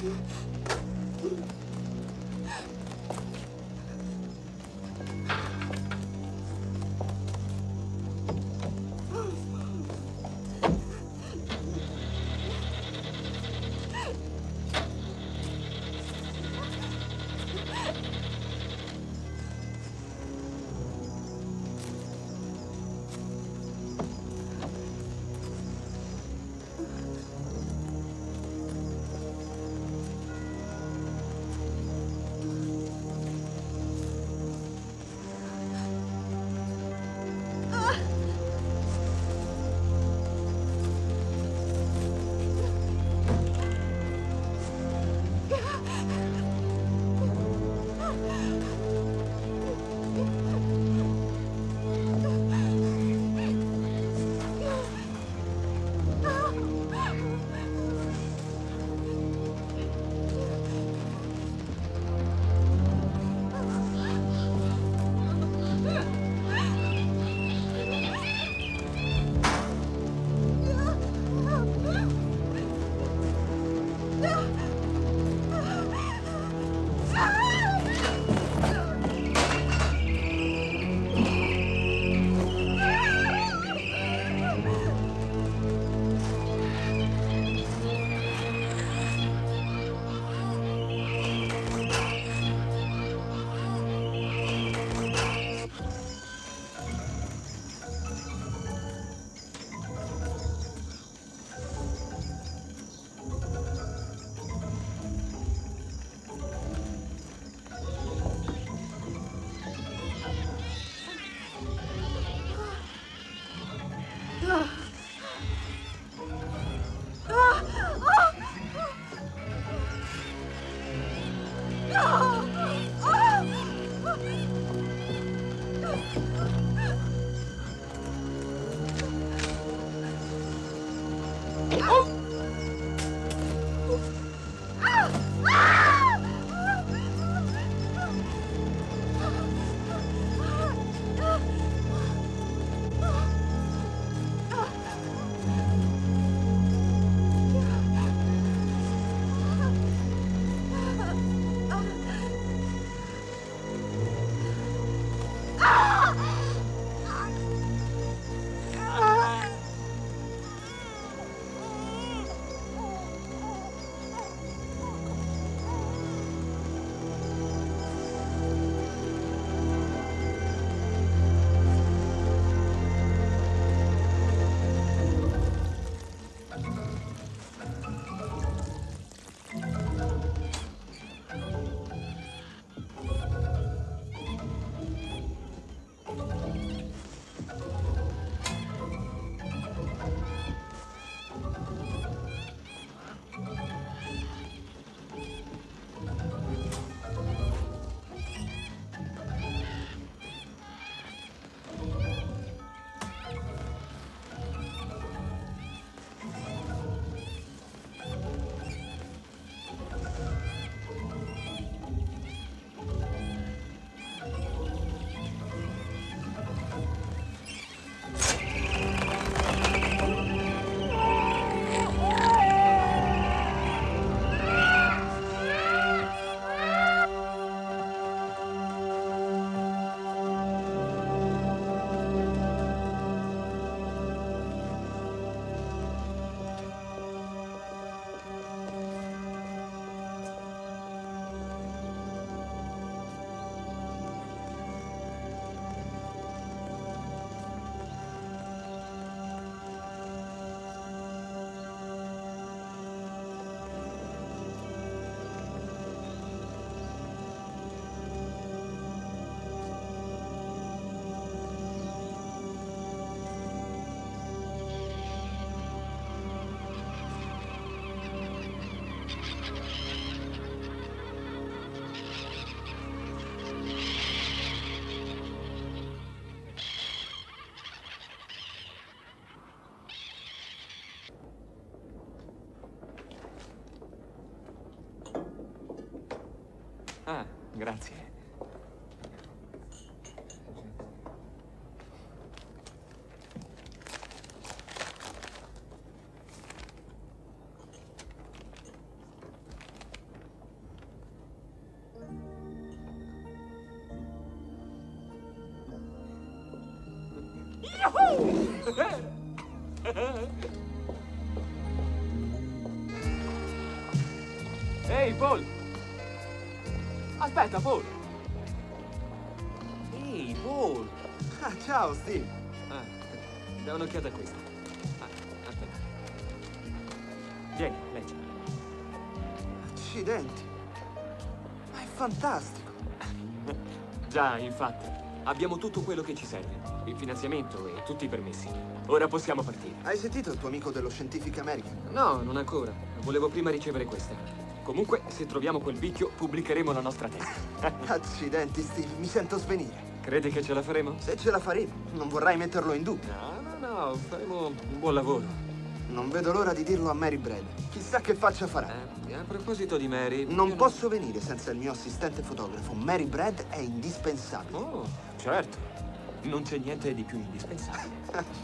Ah, grazie. Ehi, Paul! Aspetta, Paul! Ehi, Paul! Ah, ciao, Steve. Da un'occhiata a questa. Aspetta. Vieni, leggi. Accidenti. Ma è fantastico. Già, infatti. Abbiamo tutto quello che ci serve. Il finanziamento e tutti i permessi. Ora possiamo partire. Hai sentito il tuo amico dello Scientific American? No, non ancora. Volevo prima ricevere questa. Comunque, se troviamo quel picchio, pubblicheremo la nostra tesi. Accidenti, Steve, mi sento svenire. Credi che ce la faremo? Se ce la faremo, non vorrai metterlo in dubbio. No, faremo un buon lavoro. Non vedo l'ora di dirlo a Mary Brad. Chissà che faccia farà. A proposito di Mary... Non posso venire senza il mio assistente fotografo. Mary Brad è indispensabile. Oh, certo. Non c'è niente di più indispensabile.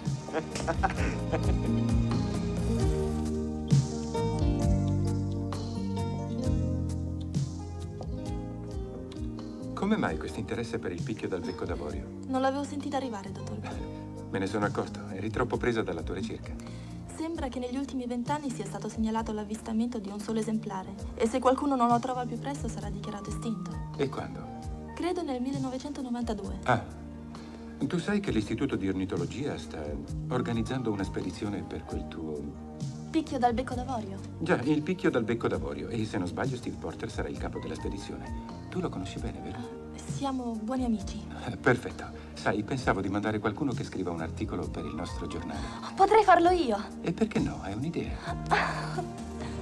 Come mai questo interesse per il picchio dal becco d'avorio? Non l'avevo sentita arrivare, dottor Bell. Me ne sono accorto. Eri troppo presa dalla tua ricerca. Sembra che negli ultimi 20 anni sia stato segnalato l'avvistamento di un solo esemplare. E se qualcuno non lo trova al più presto sarà dichiarato estinto. E quando? Credo nel 1992. Ah, tu sai che l'Istituto di Ornitologia sta organizzando una spedizione per quel tuo... Picchio dal becco d'avorio? Già, il picchio dal becco d'avorio. E se non sbaglio, Steve Porter sarà il capo della spedizione. Tu lo conosci bene, vero? Siamo buoni amici. Perfetto. Sai, pensavo di mandare qualcuno che scriva un articolo per il nostro giornale. Potrei farlo io. E perché no? È un'idea.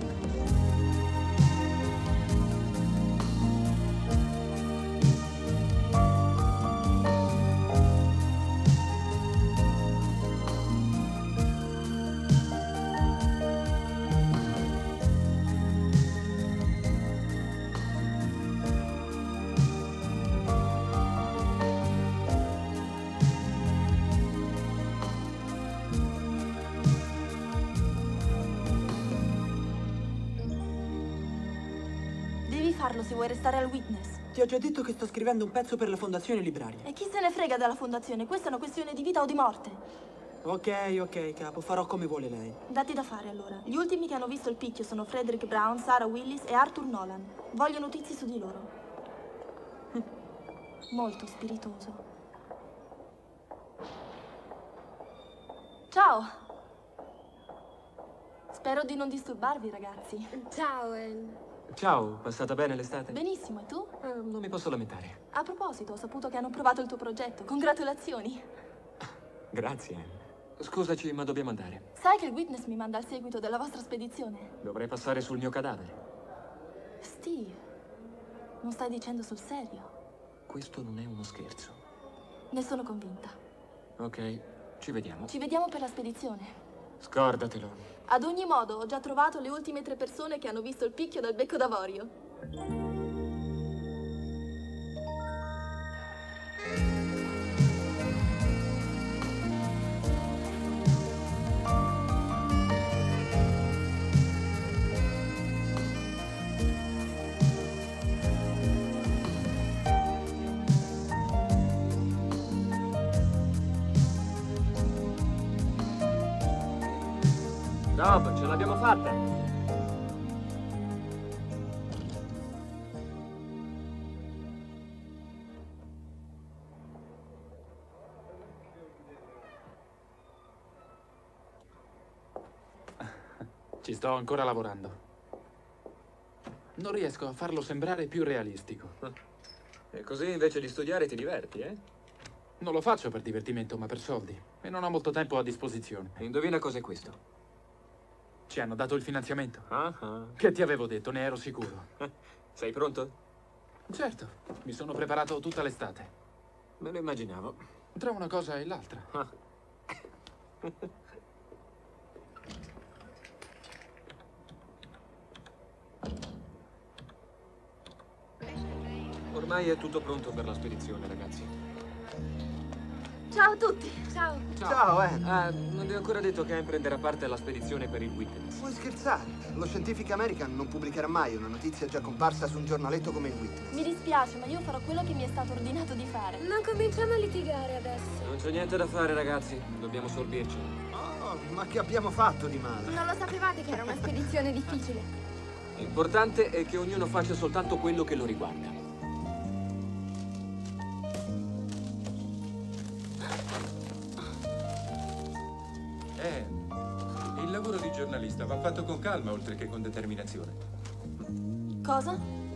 Farlo se vuoi restare al Witness. Ti ho già detto che sto scrivendo un pezzo per la Fondazione Libraria. E chi se ne frega della fondazione? Questa è una questione di vita o di morte. Ok, capo, farò come vuole lei. Datti da fare, allora. Gli ultimi che hanno visto il picchio sono Frederick Brown, Sarah Willis e Arthur Nolan. Voglio notizie su di loro. Molto spiritoso. Ciao! Spero di non disturbarvi, ragazzi. Ciao, Anne. Ciao, passata bene l'estate? Benissimo, e tu? Non mi posso lamentare. A proposito, ho saputo che hanno approvato il tuo progetto. Congratulazioni. Grazie, Anne. Scusaci, ma dobbiamo andare. Sai che il Witness mi manda al seguito della vostra spedizione? Dovrei passare sul mio cadavere. Steve, non stai dicendo sul serio? Questo non è uno scherzo. Ne sono convinta. Ok, ci vediamo. Ci vediamo per la spedizione. Scordatelo. Ad ogni modo, ho già trovato le ultime 3 persone che hanno visto il picchio dal becco d'avorio. Rob, ce l'abbiamo fatta! Ci sto ancora lavorando. Non riesco a farlo sembrare più realistico. E così invece di studiare ti diverti, eh? Non lo faccio per divertimento, ma per soldi. E non ho molto tempo a disposizione. Indovina cos'è questo? Ci hanno dato il finanziamento. Ah. Che ti avevo detto, ne ero sicuro. Sei pronto? Certo, mi sono preparato tutta l'estate. Me lo immaginavo. Tra una cosa e l'altra. Ormai è tutto pronto per la spedizione, ragazzi. Ciao a tutti. Ciao. Ciao, Non vi ho ancora detto che Anne prenderà parte alla spedizione per il Witness. Puoi scherzare? Lo Scientific American non pubblicherà mai una notizia già comparsa su un giornaletto come il Witness. Mi dispiace, ma io farò quello che mi è stato ordinato di fare. Non cominciamo a litigare adesso. Non c'è niente da fare, ragazzi. Dobbiamo sorbirci. Oh, ma che abbiamo fatto di male? Non lo sapevate che era una spedizione difficile? L'importante è che ognuno faccia soltanto quello che lo riguarda. Il lavoro di giornalista va fatto con calma oltre che con determinazione. Cosa?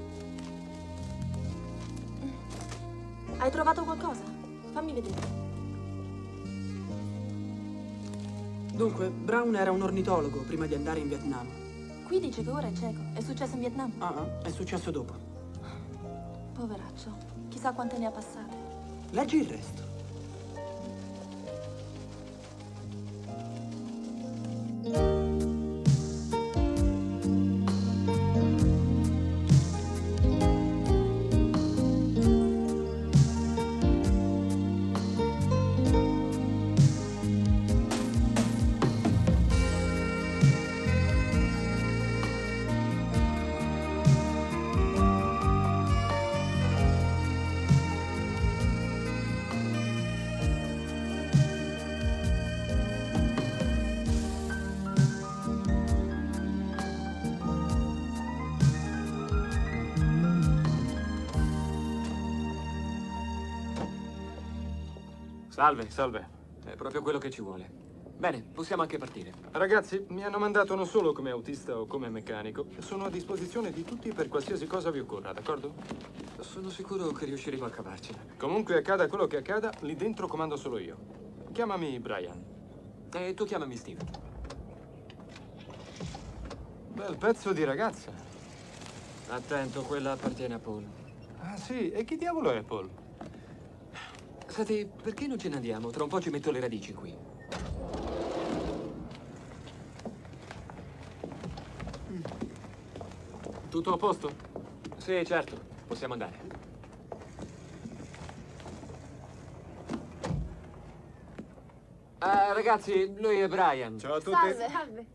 Hai trovato qualcosa? Fammi vedere. Dunque, Brown era un ornitologo prima di andare in Vietnam. Qui dice che ora è cieco. È successo in Vietnam. È successo dopo. Poveraccio. Chissà quante ne ha passate. Leggi il resto. Salve. Salve. È proprio quello che ci vuole. Bene, possiamo anche partire. Ragazzi, mi hanno mandato non solo come autista o come meccanico. Sono a disposizione di tutti per qualsiasi cosa vi occorra, d'accordo? Sono sicuro che riusciremo a cavarcela. Comunque accada quello che accada, lì dentro comando solo io. Chiamami Brian. E tu chiamami Steve. Bel pezzo di ragazza. Attento, quella appartiene a Paul. Ah sì, e chi diavolo è Paul? Senti, perché non ce ne andiamo? Tra un po' ci metto le radici qui. Tutto a posto? Sì, certo. Possiamo andare. Ragazzi, lui è Brian. Ciao a tutti. Salve. Salve.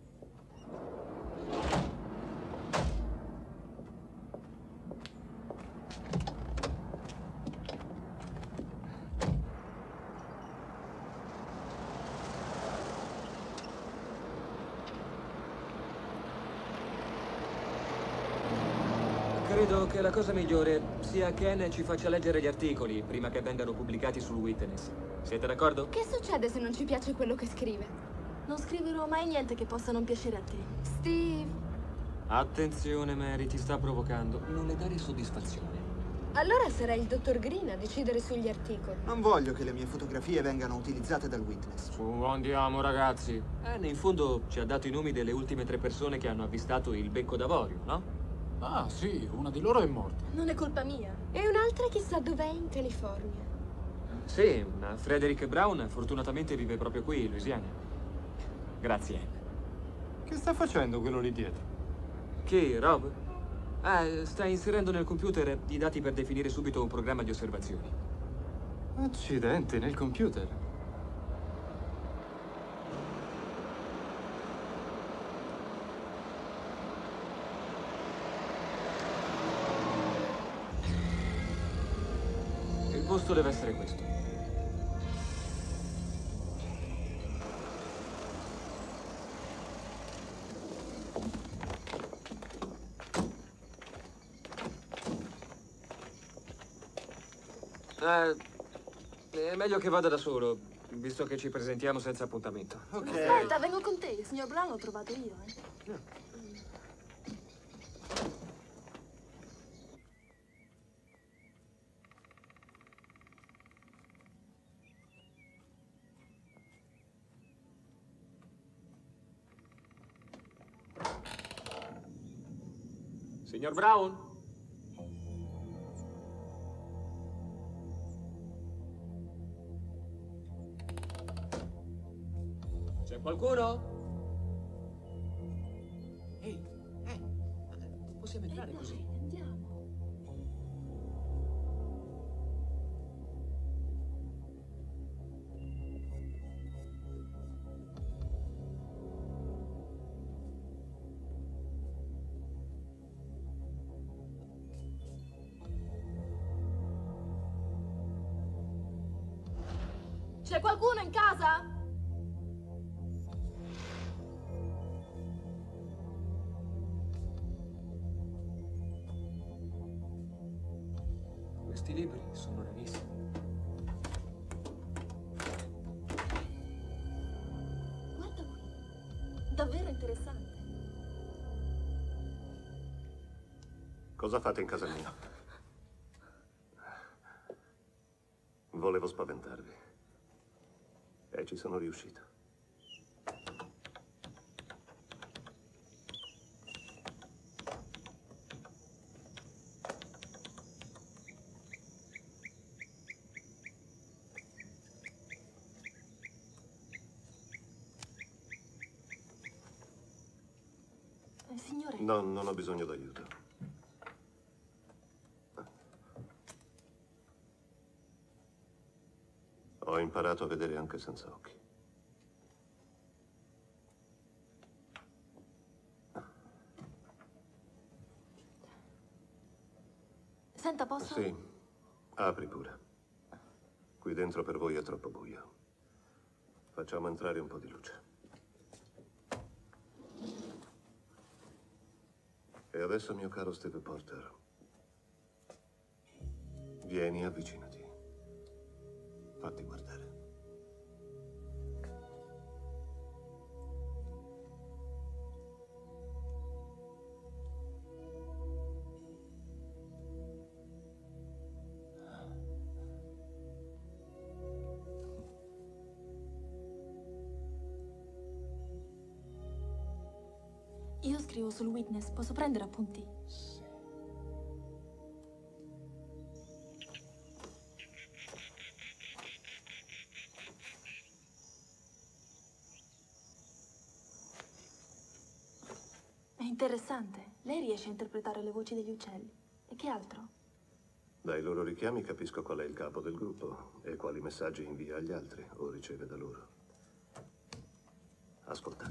Credo che la cosa migliore sia che Anne ci faccia leggere gli articoli prima che vengano pubblicati sul Witness. Siete d'accordo? Che succede se non ci piace quello che scrive? Non scriverò mai niente che possa non piacere a te. Steve. Attenzione, Mary, ti sta provocando. Non le dare soddisfazione. Allora sarà il dottor Green a decidere sugli articoli. Non voglio che le mie fotografie vengano utilizzate dal Witness. Su, andiamo, ragazzi. Anne, in fondo, ci ha dato i nomi delle ultime 3 persone che hanno avvistato il becco d'avorio, no? Ah, sì, una di loro è morta. Non è colpa mia. E un'altra chissà dov'è in California. Sì, ma Frederick Brown fortunatamente vive proprio qui, in Louisiana. Grazie, Anne. Che sta facendo quello lì dietro? Chi, Rob? Sta inserendo nel computer i dati per definire subito un programma di osservazioni. Accidenti, nel computer. Il posto deve essere questo. È meglio che vada da solo, visto che ci presentiamo senza appuntamento. Ok. Aspetta, vengo con te. Il signor Brown l'ho trovato io, Signor Brown? C'è qualcuno? Ehi, possiamo entrare così? Andiamo. C'è qualcuno in casa? Questi libri sono rarissimi. Guarda qui. Davvero interessante. Cosa fate in casa mia? Volevo spaventarvi. E ci sono riuscito. Signore. No, non ho bisogno d'aiuto. Ho imparato a vedere anche senza occhi. Senta, posso? Sì, apri pure. Qui dentro per voi è troppo buio. Facciamo entrare un po' di luce. E adesso, mio caro Steve Porter, vieni, avvicinati. Fatti guardare. Io scrivo sul Witness, posso prendere appunti? Sì. È interessante. Lei riesce a interpretare le voci degli uccelli. E che altro? Dai loro richiami capisco qual è il capo del gruppo e quali messaggi invia agli altri o riceve da loro. Ascolta.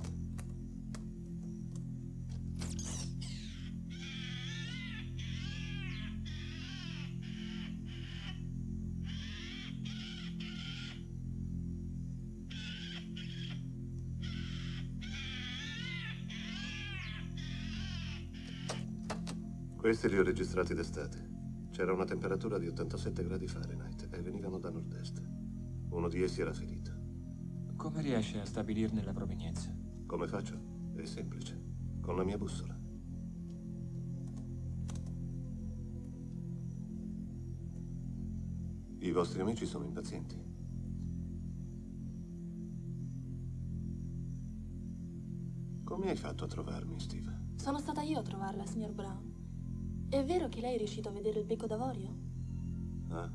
Questi li ho registrati d'estate. C'era una temperatura di 87 gradi Fahrenheit e venivano da nord-est. Uno di essi era ferito. Come riesce a stabilirne la provenienza? Come faccio? È semplice. Con la mia bussola. I vostri amici sono impazienti. Come hai fatto a trovarmi, Steve? Sono stata io a trovarla, signor Brown. È vero che lei è riuscito a vedere il becco d'avorio? Ah.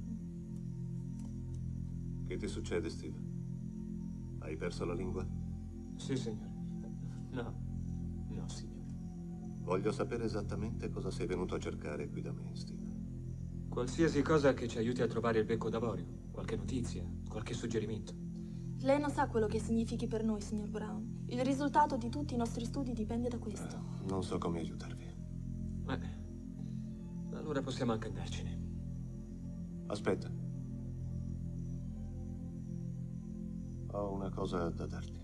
Che ti succede, Steve? Hai perso la lingua? Sì, signore. No. No, signore. Voglio sapere esattamente cosa sei venuto a cercare qui da me, Steve. Qualsiasi cosa che ci aiuti a trovare il becco d'avorio. Qualche notizia, qualche suggerimento. Lei non sa quello che significhi per noi, signor Brown. Il risultato di tutti i nostri studi dipende da questo. Non so come aiutarvi. Allora possiamo anche andarcene. Aspetta. Ho una cosa da darti.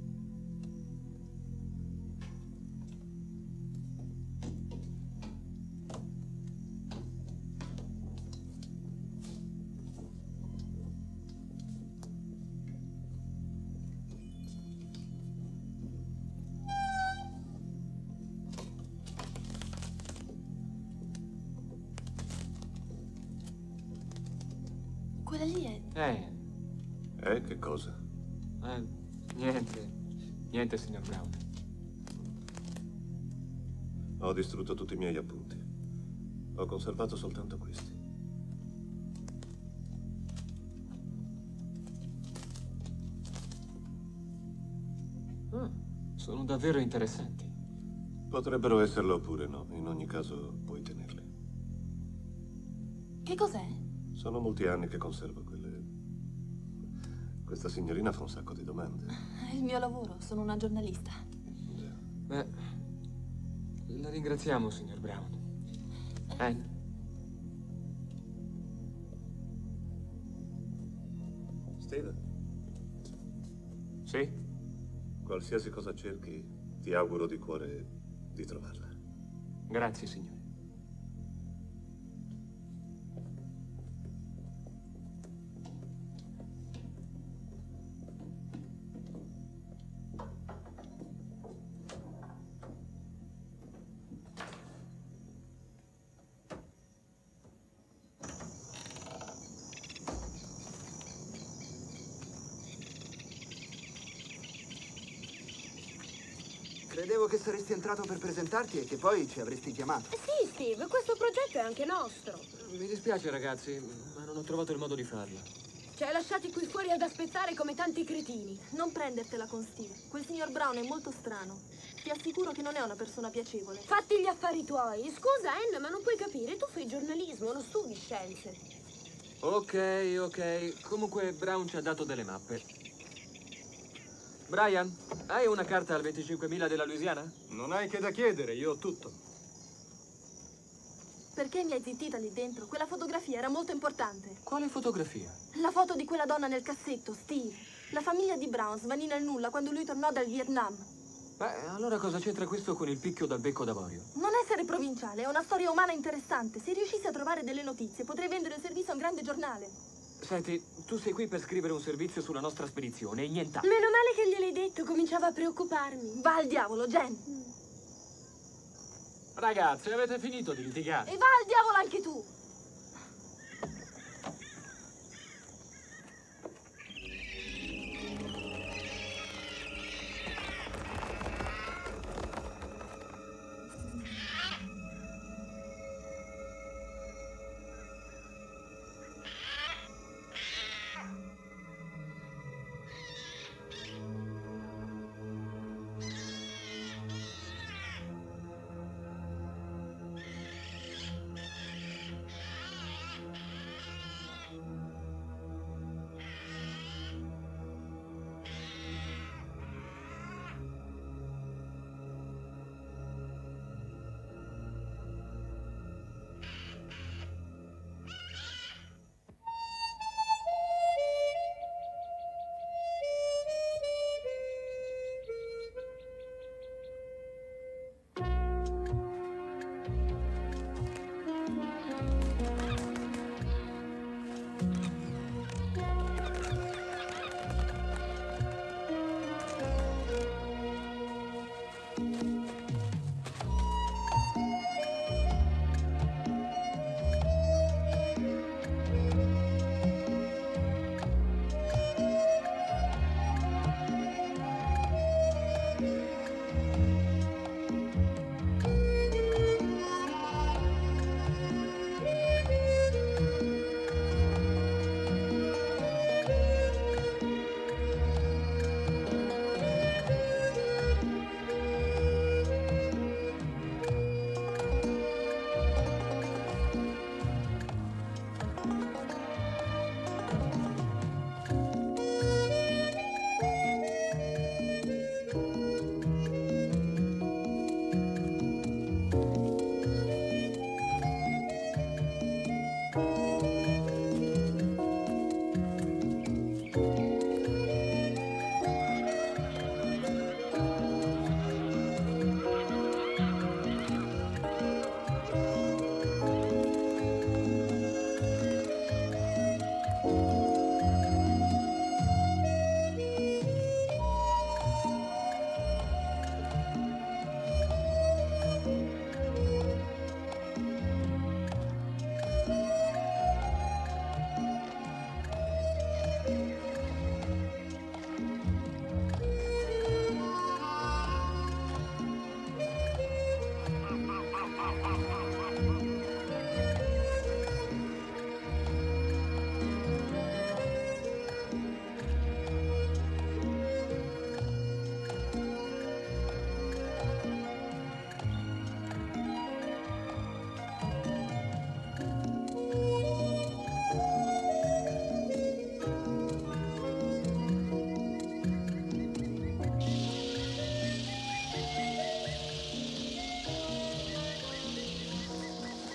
Quella lì è... Che cosa? Niente. Niente, signor Brown. Ho distrutto tutti i miei appunti. Ho conservato soltanto questi. Sono davvero interessanti. Potrebbero esserlo oppure no. In ogni caso, puoi tenerli. Che cos'è? Sono molti anni che conservo quelle... Questa signorina fa un sacco di domande. È il mio lavoro, sono una giornalista. Beh, la ringraziamo, signor Brown. Steve, Sì? qualsiasi cosa cerchi, ti auguro di cuore di trovarla. Grazie, signore. Credevo che saresti entrato per presentarti e che poi ci avresti chiamato. Sì, Steve, questo progetto è anche nostro. Mi dispiace, ragazzi, ma non ho trovato il modo di farlo. Ci hai lasciati qui fuori ad aspettare come tanti cretini. Non prendertela con Steve. Quel signor Brown è molto strano. Ti assicuro che non è una persona piacevole. Fatti gli affari tuoi. Scusa, Anne, ma non puoi capire. Tu fai giornalismo, non studi scienze. Ok. Comunque Brown ci ha dato delle mappe. Brian, hai una carta al 25.000 della Louisiana? Non hai che da chiedere, io ho tutto. Perché mi hai zittita lì dentro? Quella fotografia era molto importante. Quale fotografia? La foto di quella donna nel cassetto, Steve. La famiglia di Brown svanì nel nulla quando lui tornò dal Vietnam. Beh, allora cosa c'entra questo con il picchio dal becco d'avorio? Non essere provinciale, è una storia umana interessante. Se riuscissi a trovare delle notizie, potrei vendere il servizio a un grande giornale. Senti, tu sei qui per scrivere un servizio sulla nostra spedizione e nient'altro. Meno male che gliel'hai detto, cominciava a preoccuparmi. Va al diavolo, Jen. Ragazzi, avete finito di litigare? E va al diavolo anche tu.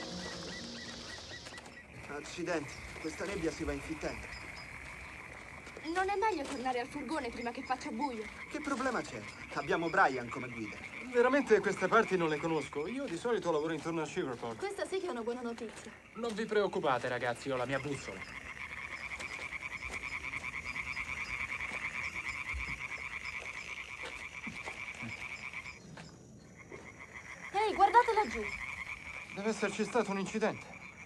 Accidenti, questa nebbia si va infittendo. Non è meglio tornare al furgone prima che faccia buio? Che problema c'è? Abbiamo Brian come guida. Veramente queste parti non le conosco. Io di solito lavoro intorno a Shiverport. Questa sì che è una buona notizia. Non vi preoccupate, ragazzi, ho la mia bussola. Ehi, guardate laggiù. Deve esserci stato un incidente.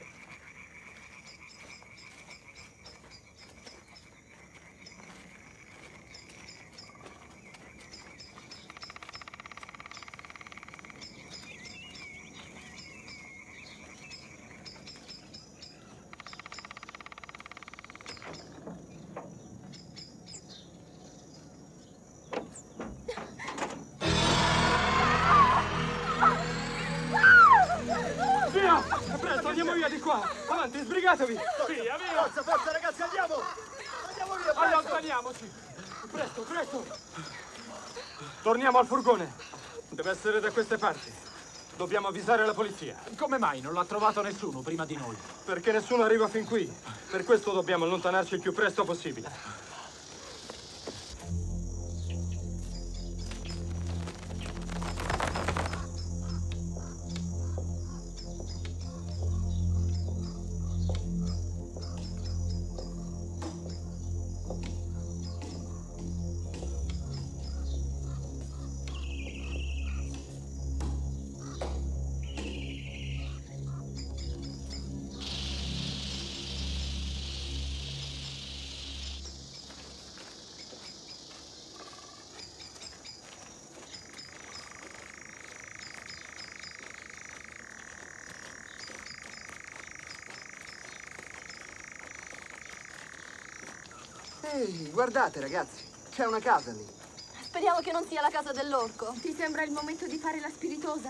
Via! Presto, andiamo via di qua! Avanti, sbrigatevi! Via, via! Forza, forza, ragazzi, andiamo! Andiamo via, presto! Allontaniamoci! Presto, presto! Torniamo al furgone. Deve essere da queste parti. Dobbiamo avvisare la polizia. Come mai non l'ha trovato nessuno prima di noi? Perché nessuno arriva fin qui. Per questo dobbiamo allontanarci il più presto possibile. Ehi, guardate, ragazzi. C'è una casa lì. Speriamo che non sia la casa dell'orco. Ti sembra il momento di fare la spiritosa?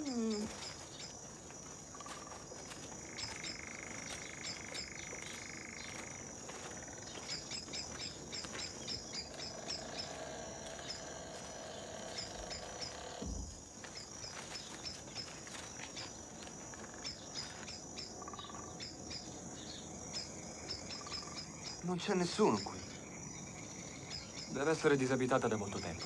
Non c'è nessuno qui. Deve essere disabitata da molto tempo.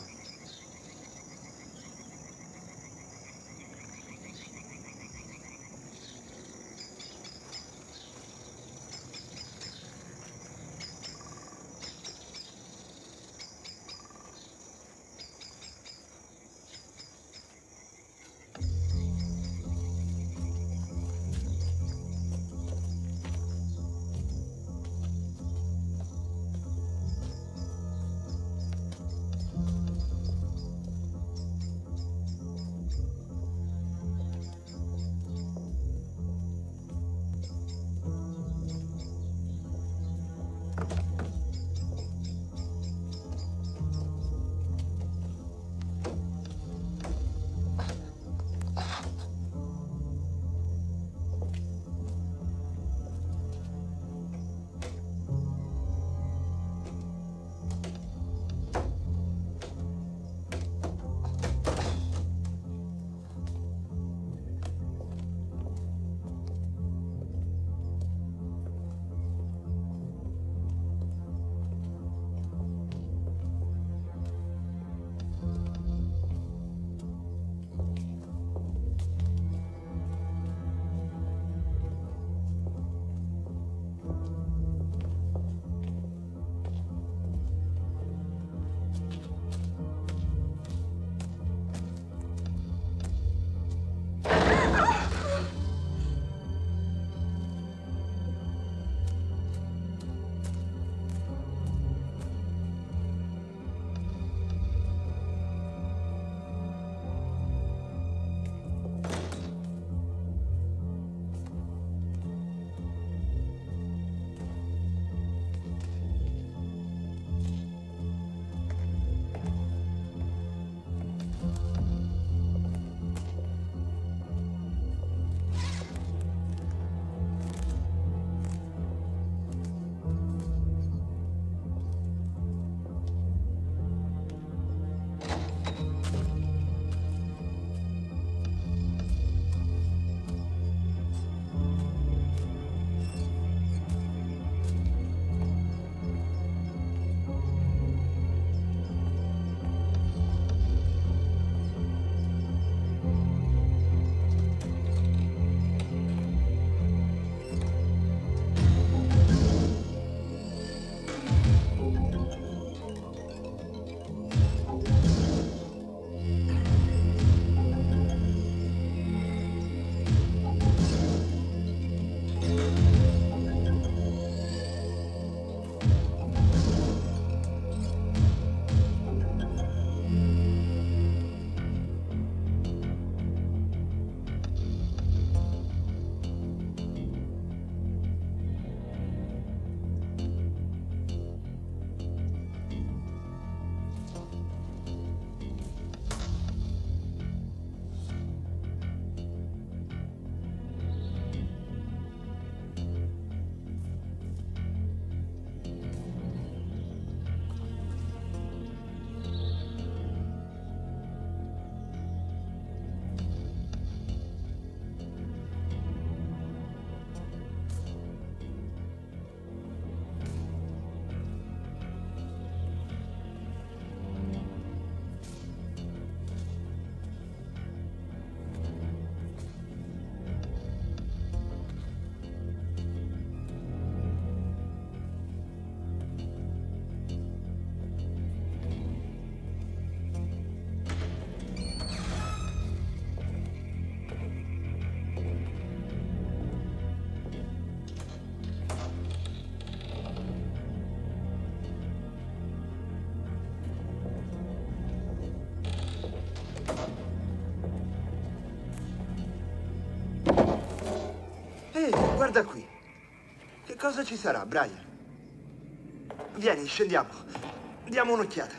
Guarda qui. Che cosa ci sarà, Brian? Vieni, scendiamo. Diamo un'occhiata.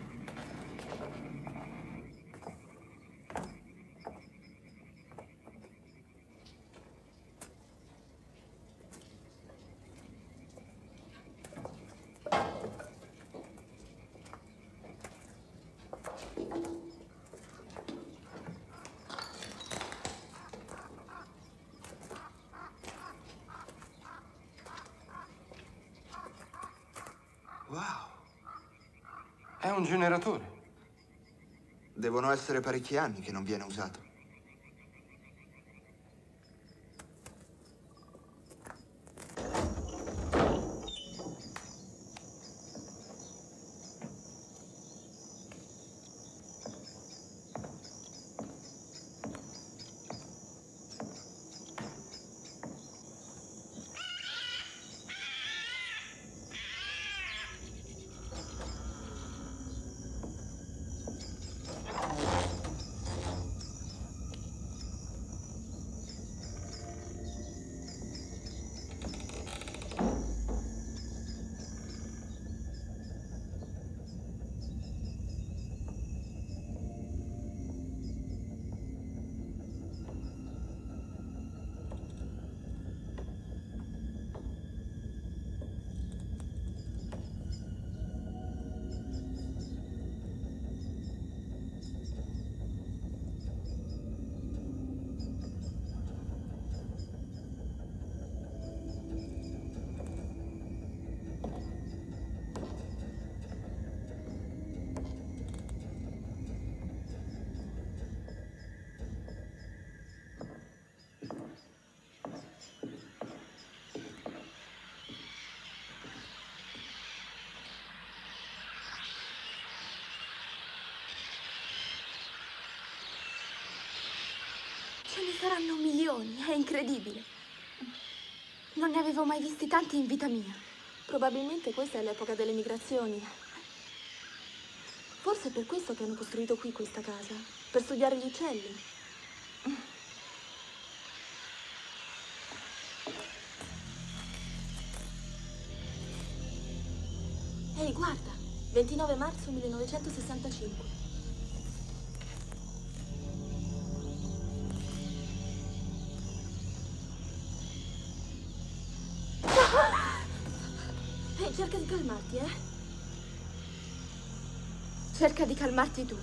Wow. È un generatore. Devono essere parecchi anni che non viene usato. Ce ne saranno milioni, è incredibile. Non ne avevo mai visti tanti in vita mia. Probabilmente questa è l'epoca delle migrazioni. Forse è per questo che hanno costruito qui questa casa, per studiare gli uccelli. Ehi, guarda, 29 marzo 1965. Cerca di calmarti, eh? Cerca di calmarti tu.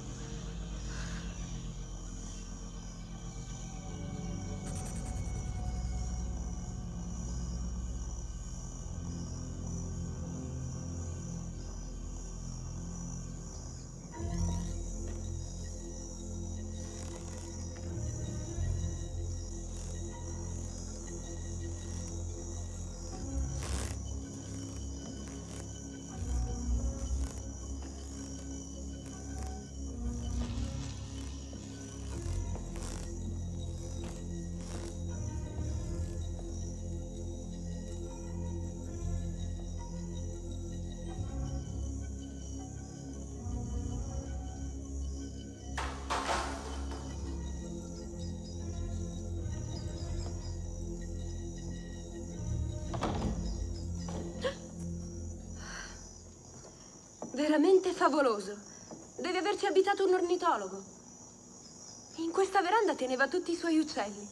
Veramente favoloso. Deve averci abitato un ornitologo. In questa veranda teneva tutti i suoi uccelli.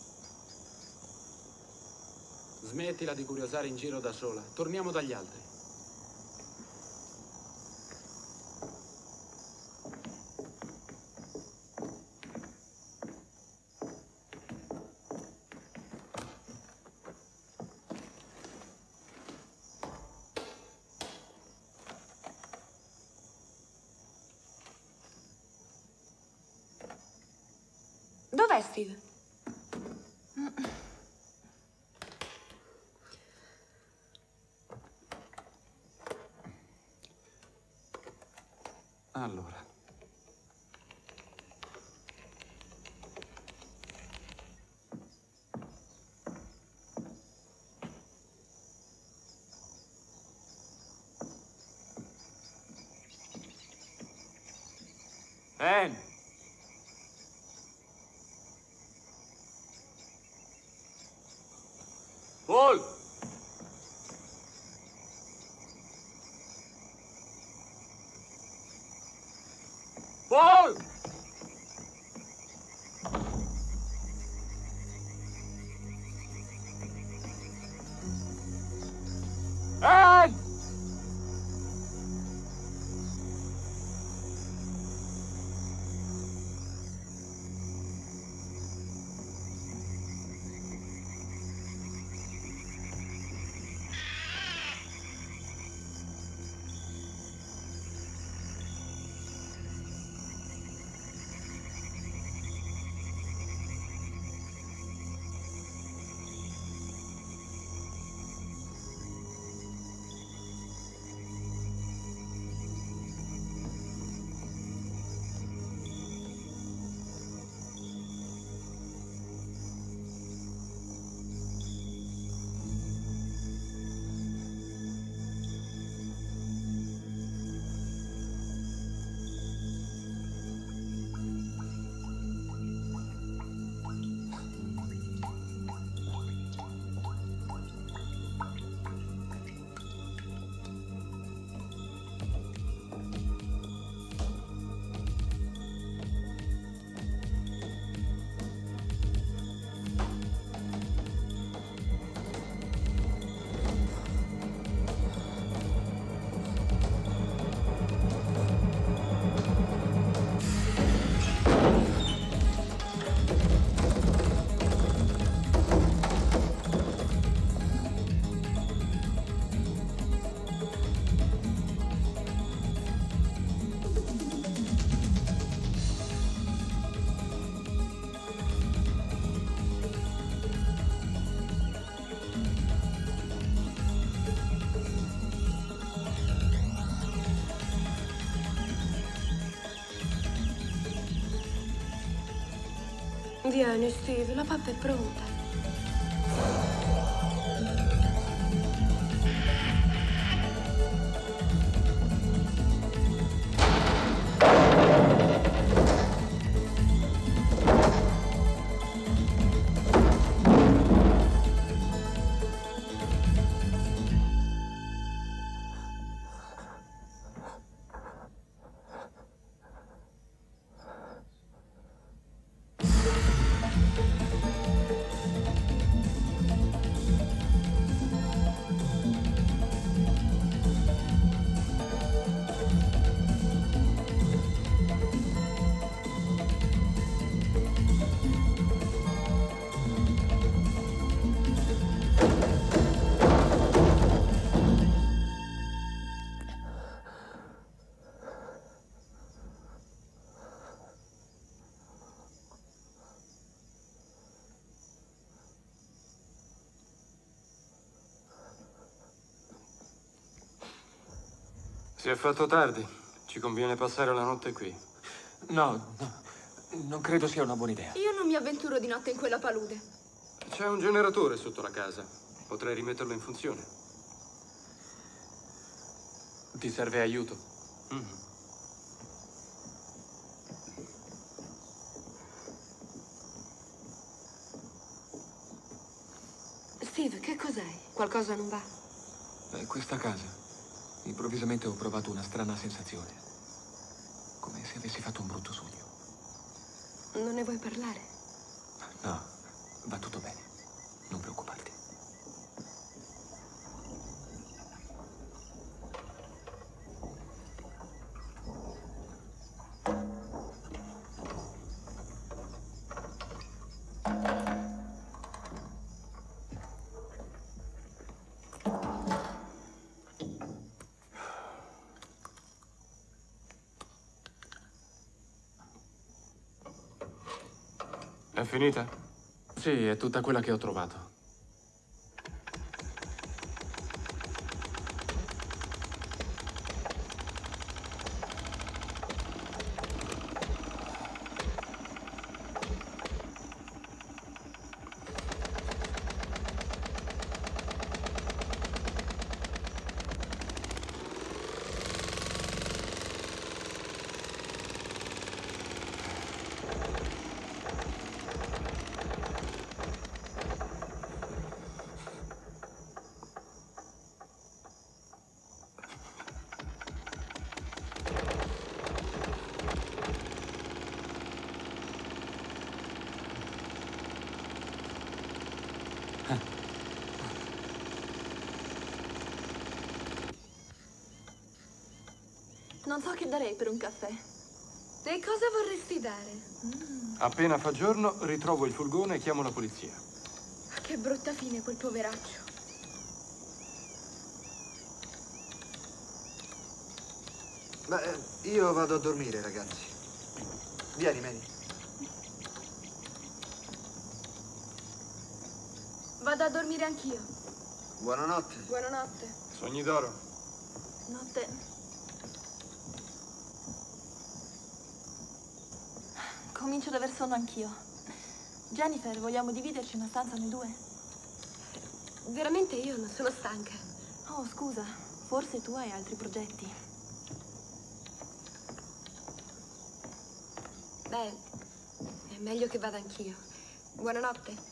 Smettila di curiosare in giro da sola. Torniamo dagli altri. Dov'è Steve? Allora. Anne! Paul! Ann! Vieni, Steve, la pappa è pronta. Si è fatto tardi. Ci conviene passare la notte qui. No, non credo sia una buona idea. Io non mi avventuro di notte in quella palude. C'è un generatore sotto la casa. Potrei rimetterlo in funzione. Ti serve aiuto? Steve, che cos'hai? Qualcosa non va? Questa casa. Improvvisamente ho provato una strana sensazione. Come se avessi fatto un brutto sogno. Non ne vuoi parlare? No, va tutto bene. Non preoccuparti. È finita? Sì, è tutta quella che ho trovato. Non so che darei per un caffè. E cosa vorresti dare? Appena fa giorno, ritrovo il furgone e chiamo la polizia. Che brutta fine quel poveraccio. Beh, io vado a dormire, ragazzi. Vieni, Manny. Vado a dormire anch'io. Buonanotte. Buonanotte. Sogni d'oro. Notte. Comincio ad aver sonno anch'io. Jennifer, vogliamo dividerci una stanza noi due? Veramente io non sono stanca. Oh, scusa. Forse tu hai altri progetti. Beh, è meglio che vada anch'io. Buonanotte.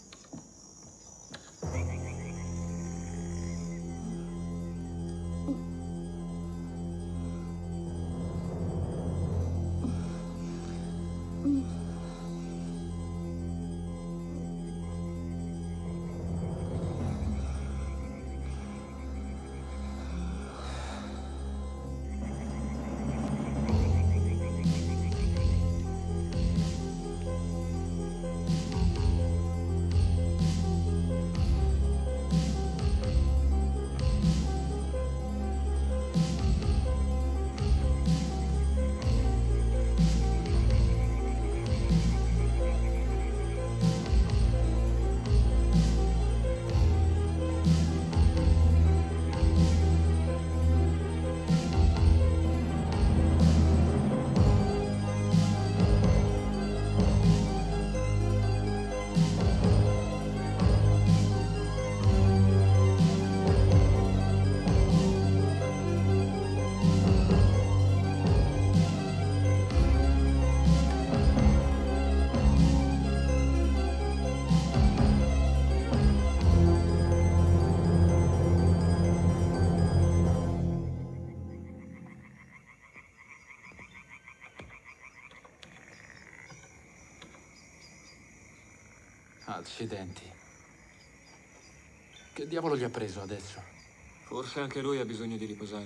Accidenti. Che diavolo gli ha preso adesso? Forse anche lui ha bisogno di riposare.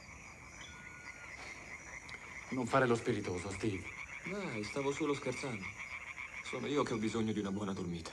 Non fare lo spiritoso, Steve. Dai, stavo solo scherzando. Sono io che ho bisogno di una buona dormita.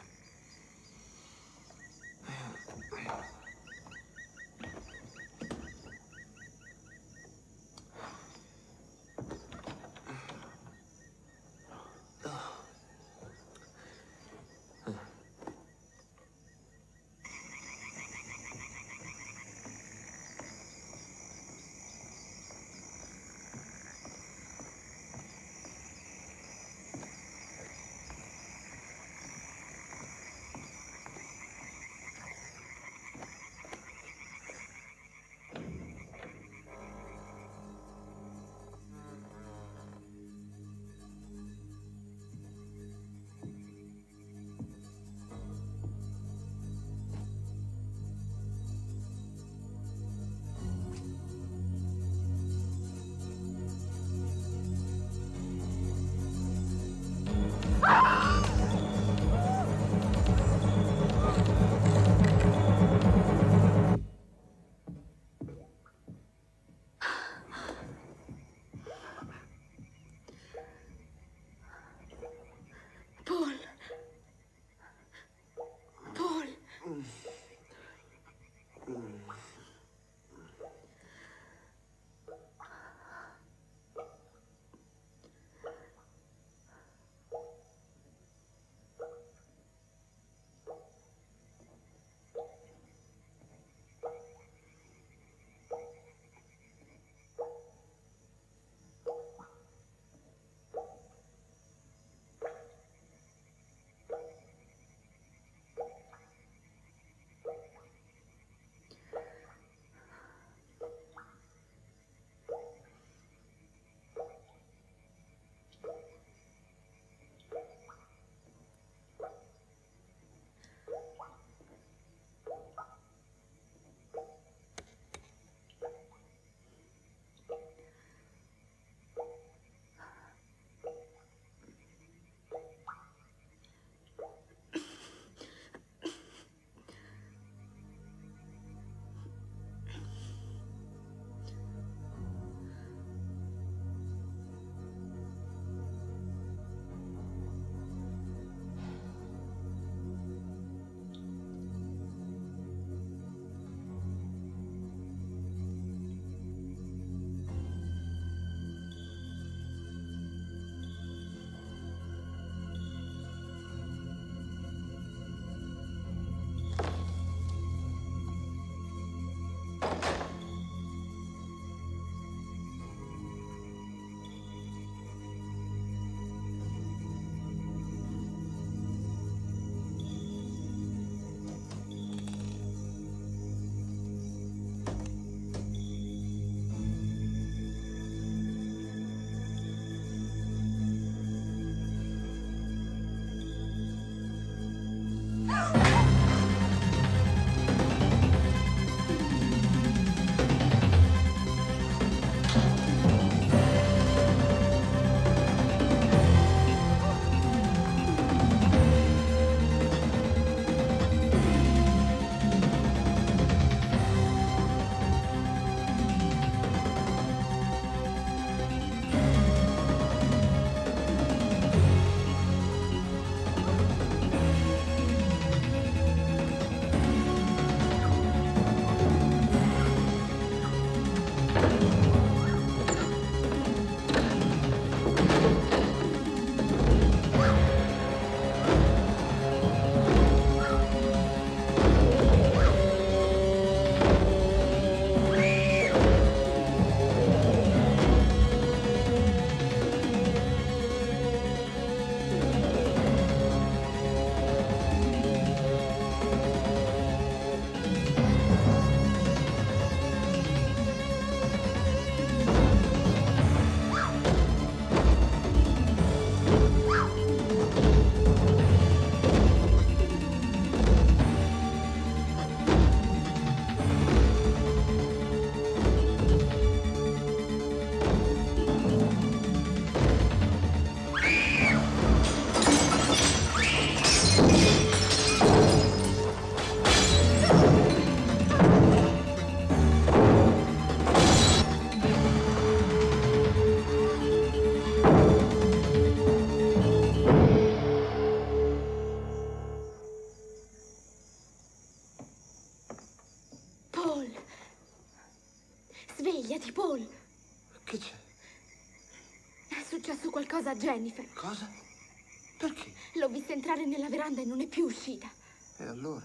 Svegliati, Paul. Che c'è? È successo qualcosa a Jennifer. Cosa? Perché? L'ho vista entrare nella veranda e non è più uscita. E allora?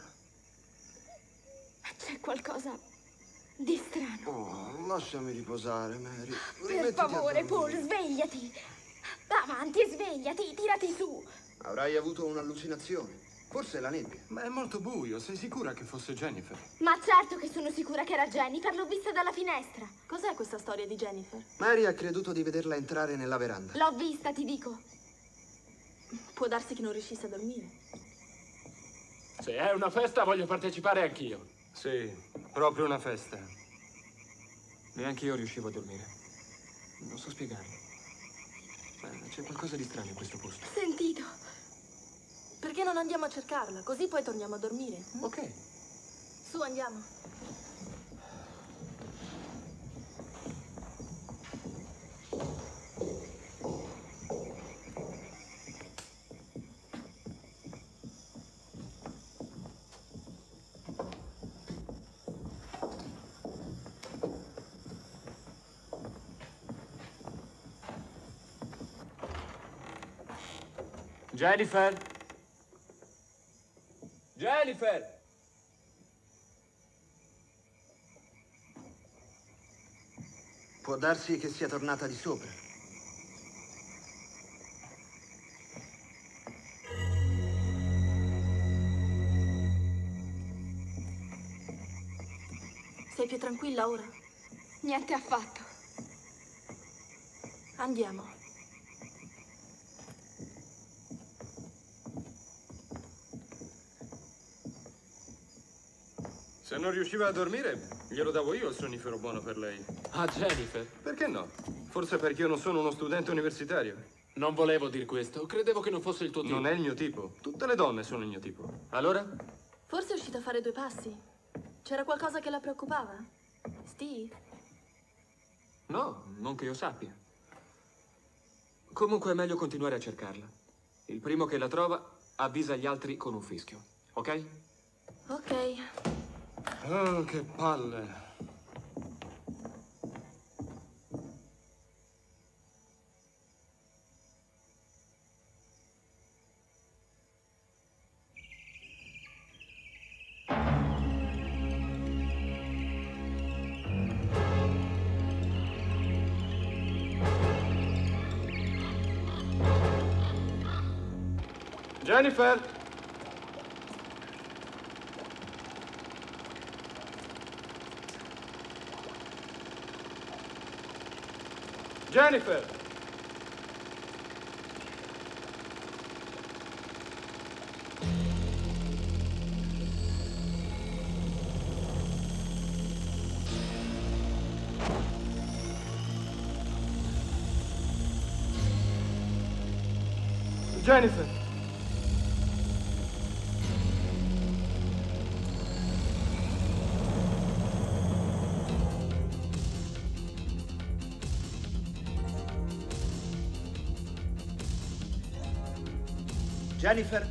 C'è qualcosa di strano. Oh, lasciami riposare, Mary. Per Rimettiti favore, a dormire. Paul, svegliati. Avanti, svegliati, tirati su. Avrai avuto un'allucinazione. Forse la nebbia. Ma è molto buio, sei sicura che fosse Jennifer? Ma certo che sono sicura che era Jennifer, l'ho vista dalla finestra. Cos'è questa storia di Jennifer? Mary ha creduto di vederla entrare nella veranda. L'ho vista, ti dico. Può darsi che non riuscisse a dormire. Se è una festa, voglio partecipare anch'io. Sì, proprio una festa. Neanche io riuscivo a dormire. Non so spiegarlo. Ma c'è qualcosa di strano in questo posto. Sentito. Perché non andiamo a cercarla? Così poi torniamo a dormire. Ok. Su, andiamo. Jennifer? Jennifer! Può darsi che sia tornata di sopra. Sei più tranquilla ora? Niente affatto. Andiamo. Se non riusciva a dormire, glielo davo io il sonnifero buono per lei. Ah, Jennifer? Perché no? Forse perché io non sono uno studente universitario. Non volevo dir questo. Credevo che non fosse il tuo tipo. Non è il mio tipo. Tutte le donne sono il mio tipo. Allora? Forse è uscita a fare 2 passi. C'era qualcosa che la preoccupava? Steve? No, non che io sappia. Comunque è meglio continuare a cercarla. Il primo che la trova avvisa gli altri con un fischio, ok? Ok. Oh, che palle. Jennifer! Jennifer! Jennifer! Jennifer?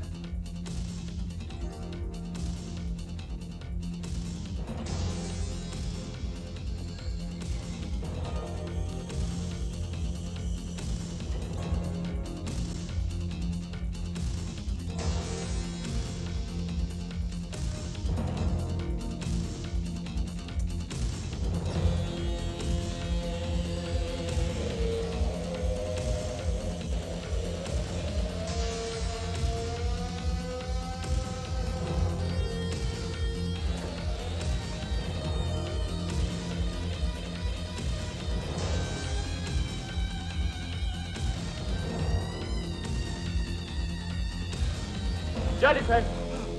Jennifer!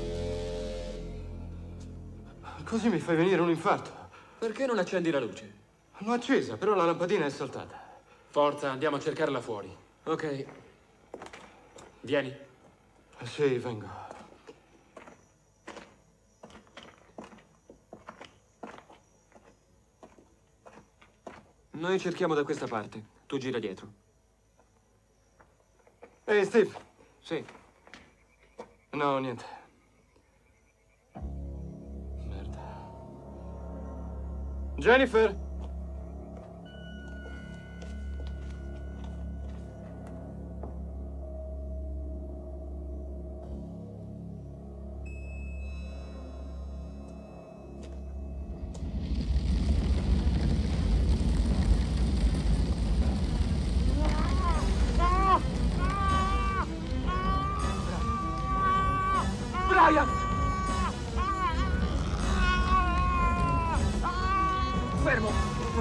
Così mi fai venire un infarto. Perché non accendi la luce? L'ho accesa, però la lampadina è saltata. Forza, andiamo a cercarla fuori. Ok. Vieni. Sì, vengo. Noi cerchiamo da questa parte. Tu gira dietro. Ehi, Steve. Sì. No, niente. Merda. Jennifer!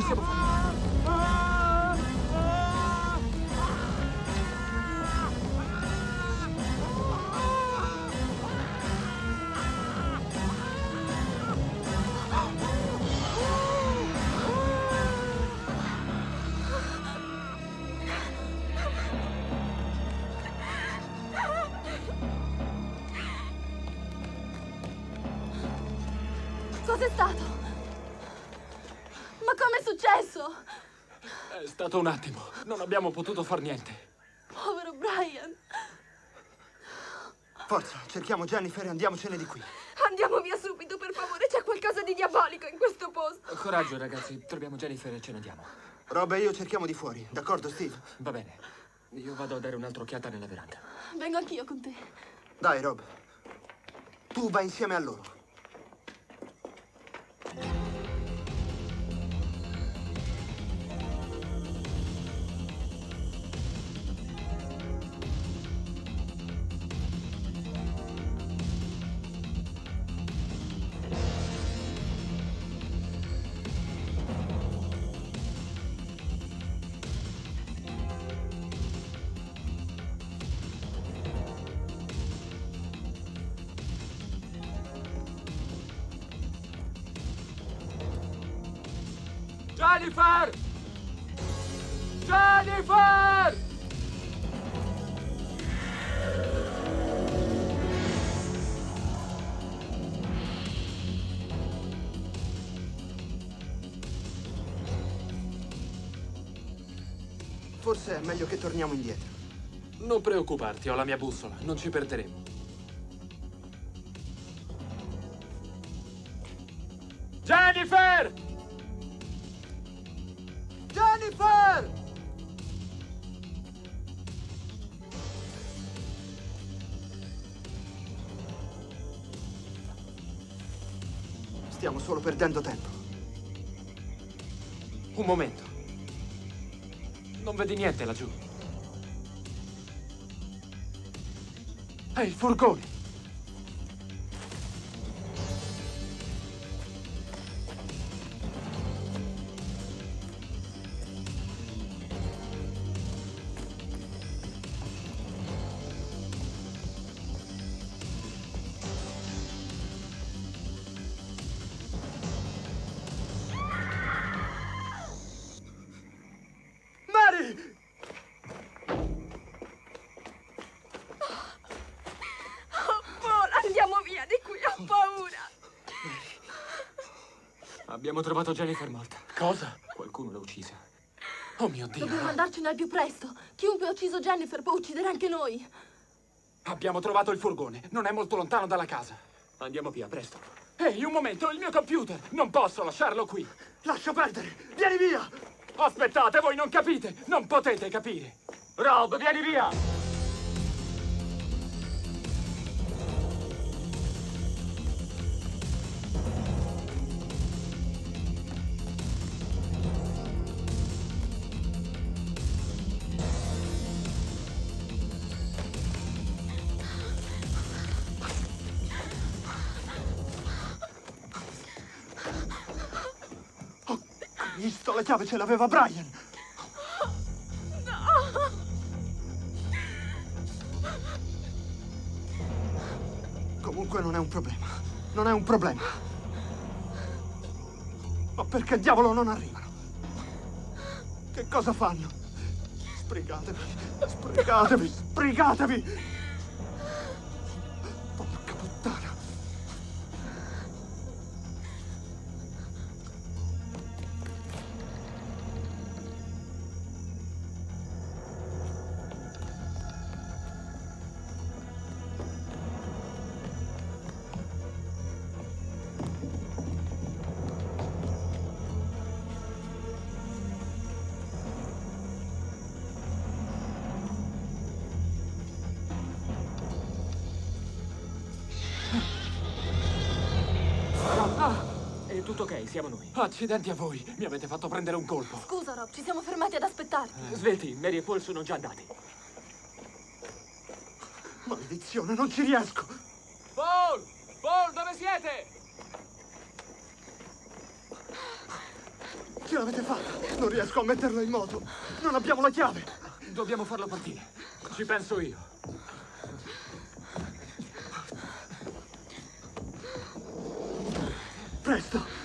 possiamo fare? Cos'è stato? Ma com'è successo? È stato un attimo. Non abbiamo potuto far niente. Povero Brian. Forza, cerchiamo Jennifer e andiamocene di qui. Andiamo via subito, per favore. C'è qualcosa di diabolico in questo posto. Coraggio, ragazzi. Troviamo Jennifer e ce ne andiamo. Rob e io cerchiamo di fuori, d'accordo, Steve? Va bene. Io vado a dare un'altra occhiata nella veranda. Vengo anch'io con te. Dai, Rob. Tu vai insieme a loro. Jennifer! Jennifer! Forse è meglio che torniamo indietro. Non preoccuparti, ho la mia bussola. Non ci perderemo. Jennifer! Jennifer! Stiamo solo perdendo tempo. Un momento. Non vedi niente laggiù? È il furgone. Andiamo via di qui, ho paura. Abbiamo trovato Jennifer morta. Cosa? Qualcuno l'ha uccisa. Oh mio Dio. Dobbiamo andarcene al più presto. Chiunque ha ucciso Jennifer può uccidere anche noi. Abbiamo trovato il furgone. Non è molto lontano dalla casa. Andiamo via, presto. Ehi, un momento, il mio computer! Non posso lasciarlo qui. Lascia perdere! Vieni via! Aspettate, voi non capite! Non potete capire! Rob, vieni via! Cristo, la chiave ce l'aveva Brian! Comunque non è un problema. Non è un problema. Ma perché diavolo non arrivano? Che cosa fanno? Sbrigatevi, sbrigatevi, sbrigatevi! Porca puttana! È tutto ok, siamo noi. Accidenti a voi, mi avete fatto prendere un colpo. Scusa, Rob, ci siamo fermati ad aspettarti. Svelti, Mary e Paul sono già andati. Maledizione, non ci riesco! Paul! Paul, dove siete? ce l'avete fatta? Non riesco a metterlo in moto. Non abbiamo la chiave. Dobbiamo farlo partire. Ci penso io. Presto.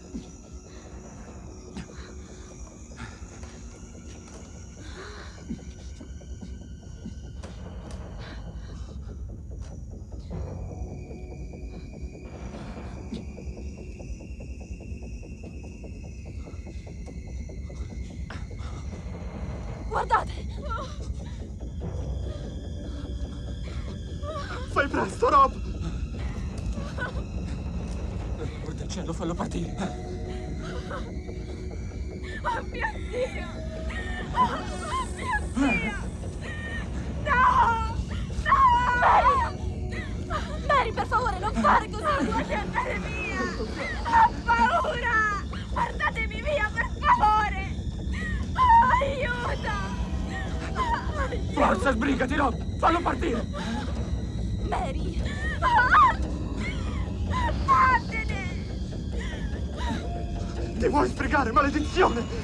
Guardate! Fai presto, Rob! Oh del cielo, fallo partire. Oh mio Dio! Oh mio Dio! No! No! Mary! Mary, per favore, non fare così! Voglio andare via! Ho paura! Portatemi via, per favore! Aiuto! Aiuto! Forza, sbrigati, Rob! Fallo partire! Mary! Vattene! Ti vuoi sbrigare, maledizione?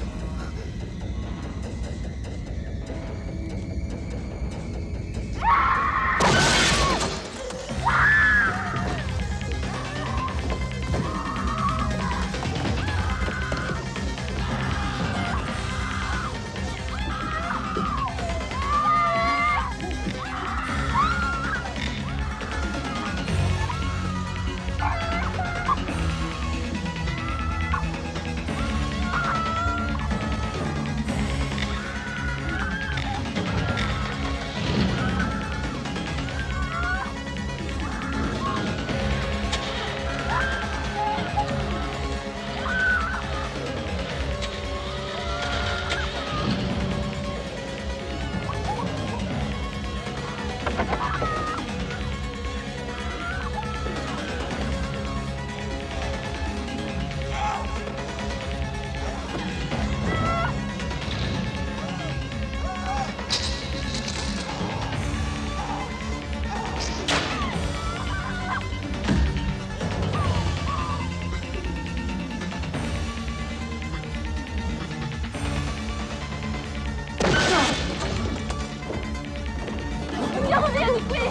Andiamo via di qui!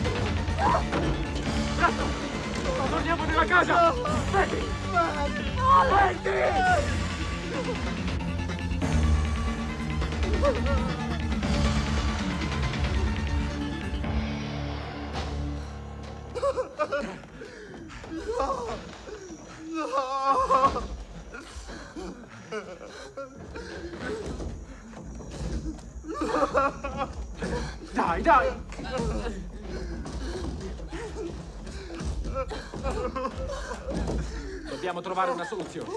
Torniamo nella casa! Senti! Dai, dai! Dobbiamo trovare una soluzione.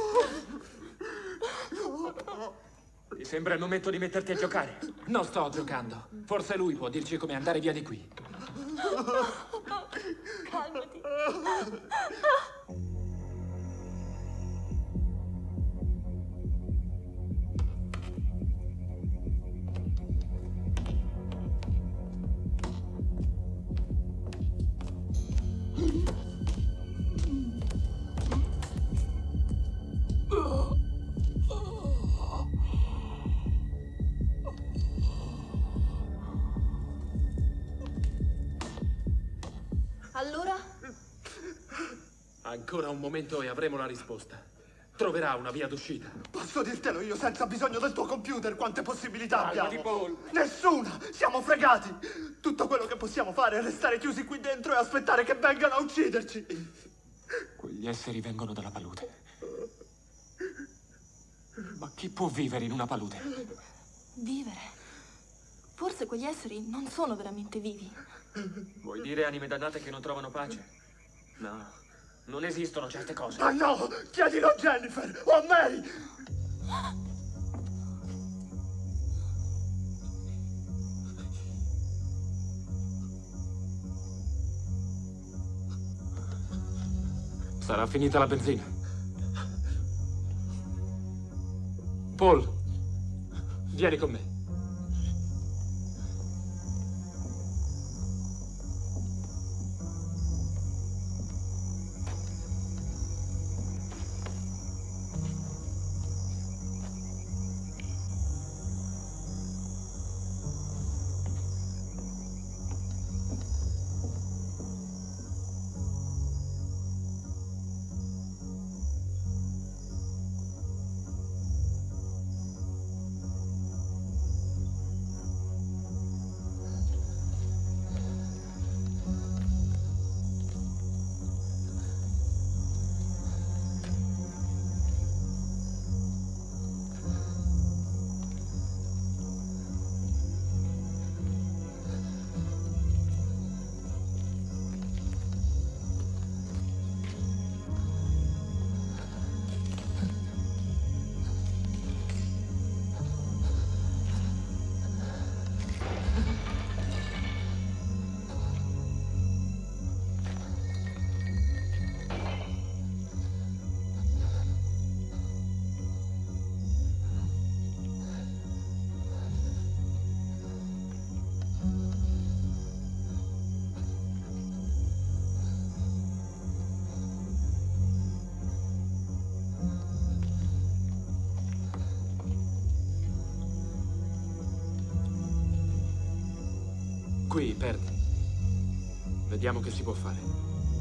Ti sembra il momento di metterti a giocare? Non sto giocando. Forse lui può dirci come andare via di qui. Calmati. Allora? Ancora un momento e avremo la risposta. Troverà una via d'uscita. Posso dirtelo io senza bisogno del tuo computer quante possibilità Calmati, abbiamo? Paul. Nessuna! Siamo fregati! Tutto quello che possiamo fare è restare chiusi qui dentro e aspettare che vengano a ucciderci! Quegli esseri vengono dalla palude. Ma chi può vivere in una palude? Vivere. Forse quegli esseri non sono veramente vivi. Vuoi dire anime dannate che non trovano pace? No, non esistono certe cose. Ma no! Chiedilo a Jennifer o a Mary! Sarà finita la benzina. Paul, vieni con me. Qui, perdi. Vediamo che si può fare.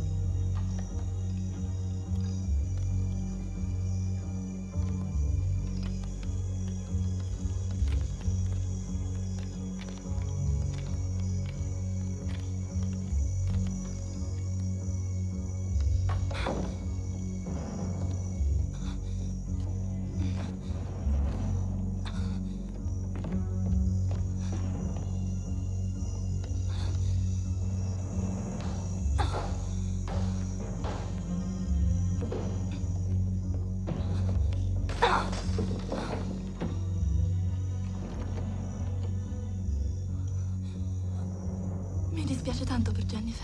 Mi dispiace tanto per Jennifer.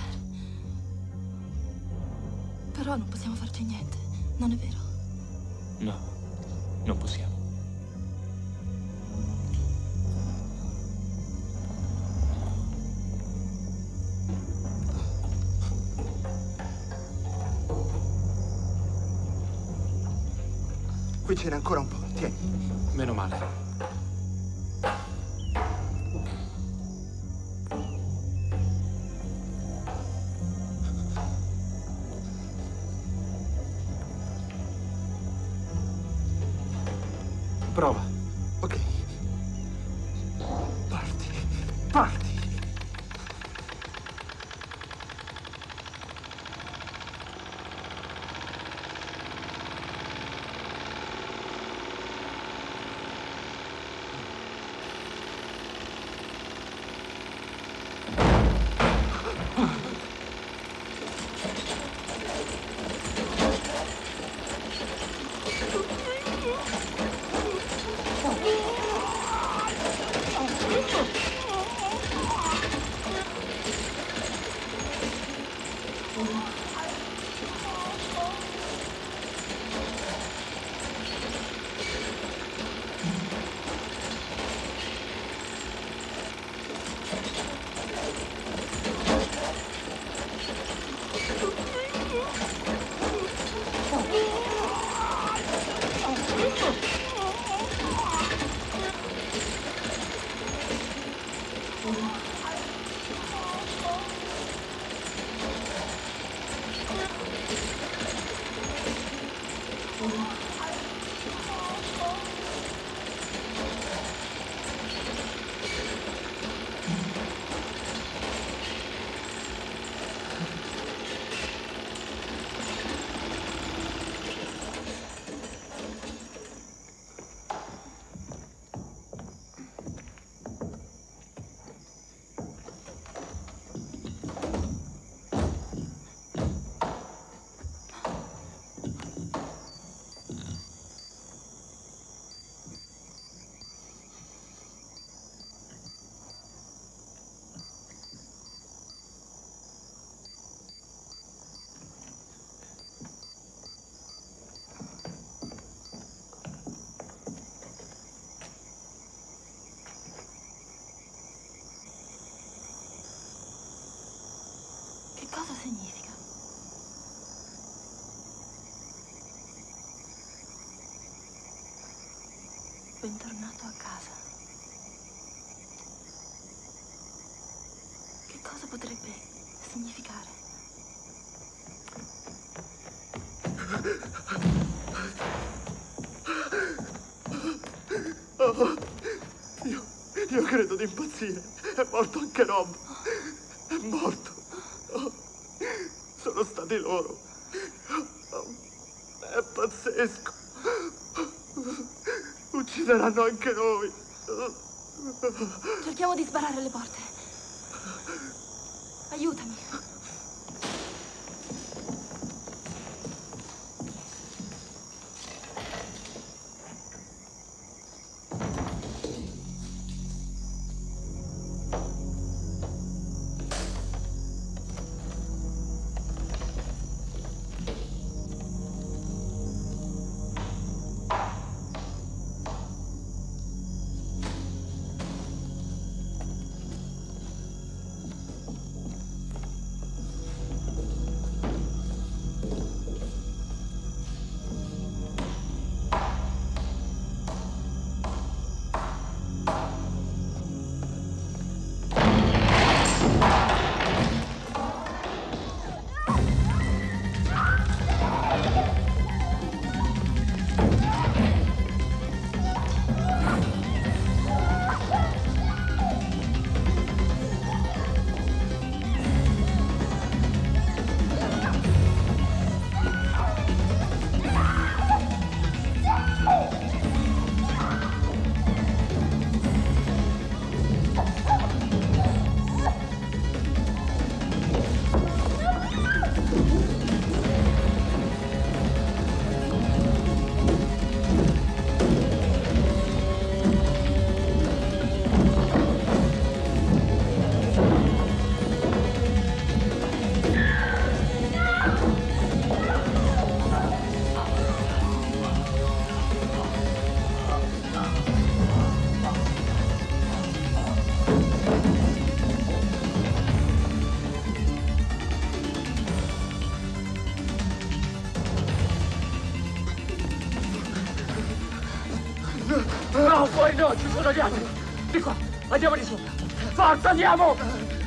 Però non possiamo farci niente, non è vero? No, non possiamo. Qui ce n'è ancora un po', tieni. Meno male. Prova. Ok. Parti. Parti. Cosa significa? Bentornato a casa. Che cosa potrebbe significare? Oh, io credo di impazzire. È morto anche Rob. È morto. Sono stati loro. È pazzesco. Uccideranno anche noi. Cerchiamo di sbarrare le porte. Aiutami. No, fuori no, ci sono gli altri. Di qua, andiamo di sopra. Forza, andiamo!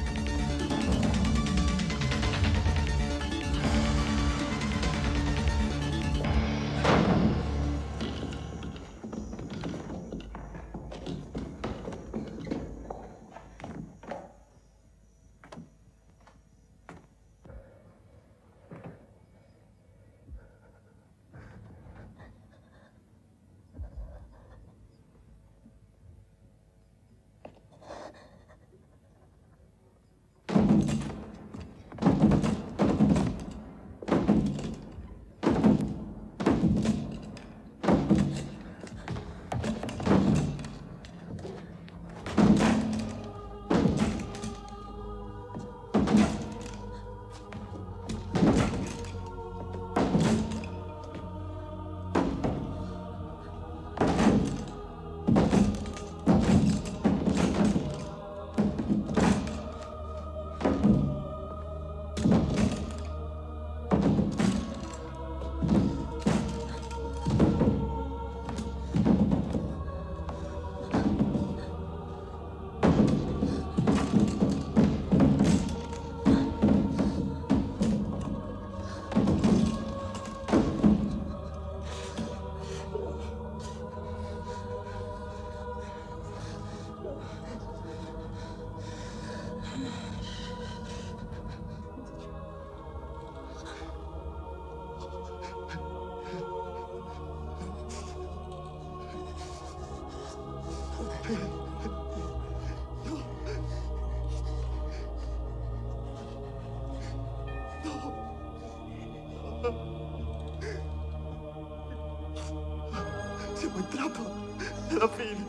Siamo in trappola. È la fine.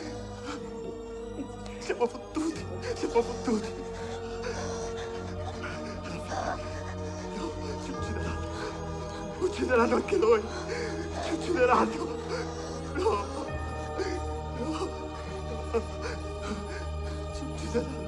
Siamo fottuti. Siamo fottuti. È la fine. No, ci uccideranno. Uccideranno anche noi. Ci uccideranno. No. No. Ci uccideranno.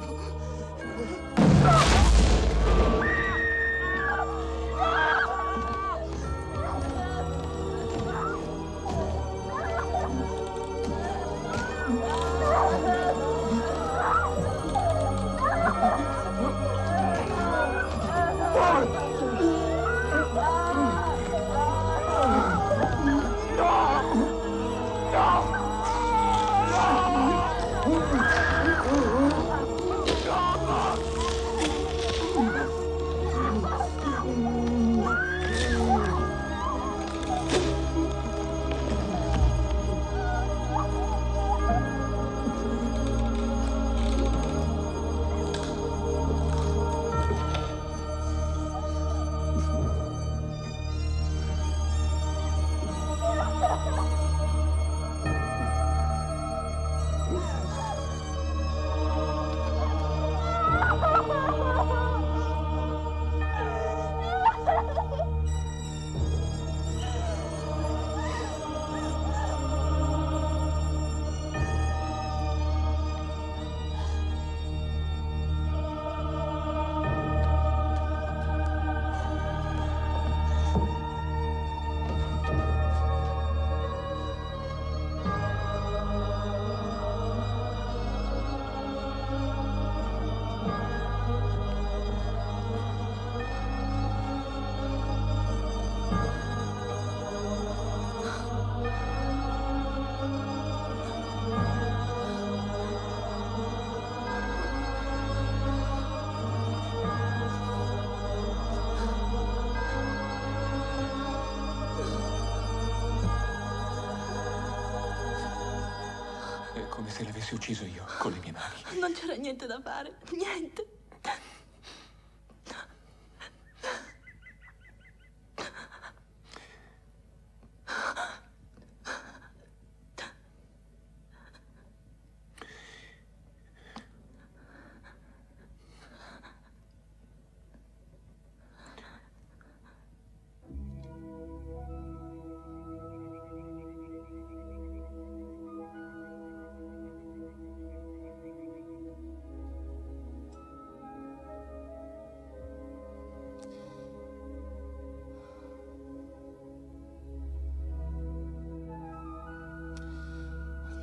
Come se l'avessi ucciso io, con le mie mani. Non c'era niente da fare. Niente.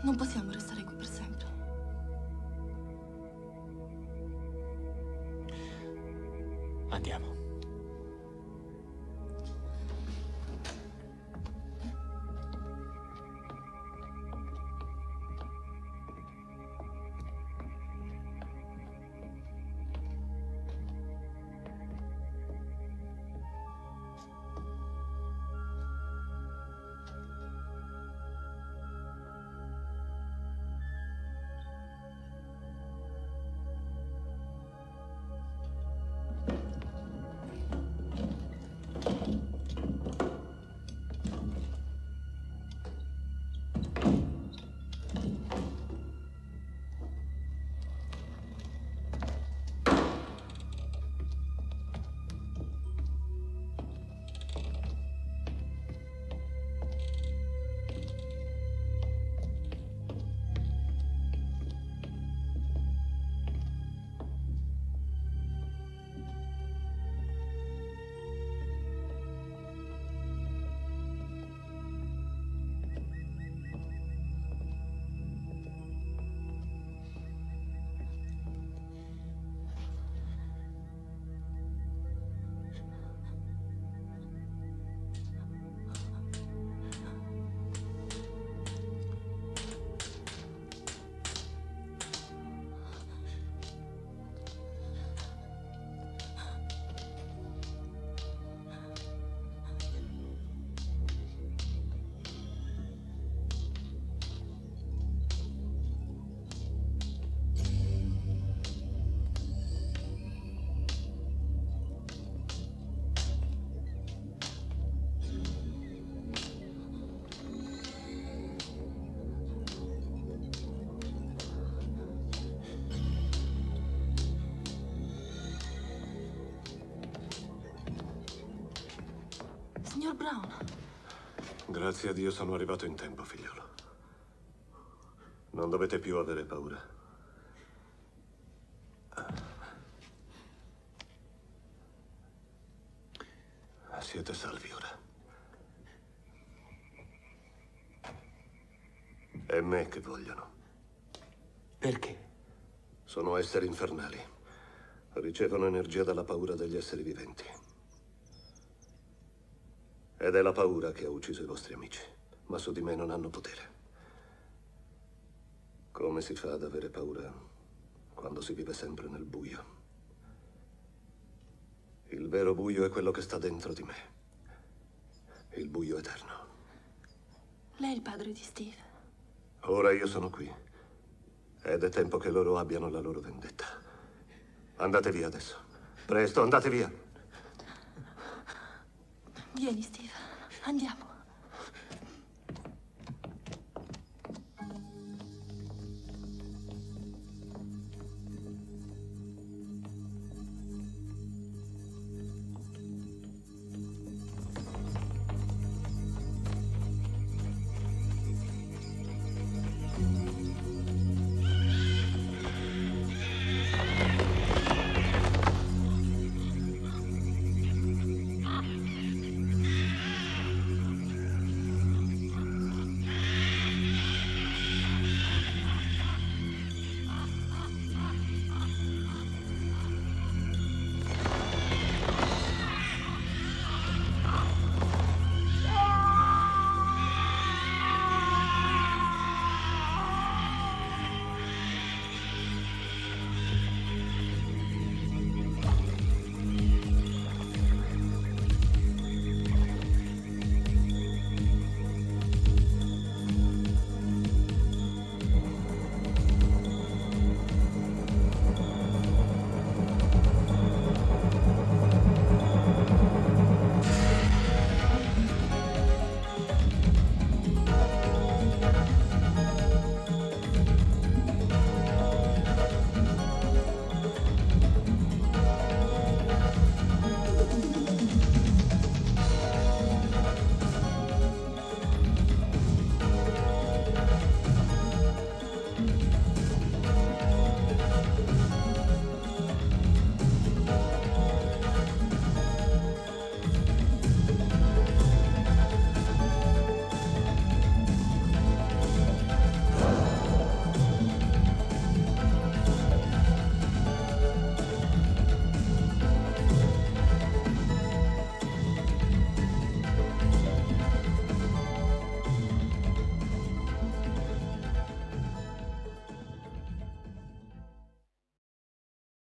Non possiamo restare qui per sempre. Andiamo. Signor Brown. Grazie a Dio sono arrivato in tempo, figliolo. Non dovete più avere paura. Siete salvi ora. È me che vogliono. Perché? Sono esseri infernali. Ricevono energia dalla paura degli esseri viventi. Ed è la paura che ha ucciso i vostri amici, ma su di me non hanno potere. Come si fa ad avere paura quando si vive sempre nel buio? Il vero buio è quello che sta dentro di me. Il buio eterno. Lei è il padre di Steve. Ora io sono qui. Ed è tempo che loro abbiano la loro vendetta. Andate via adesso. Presto, andate via. Vieni, Steve. Andiamo.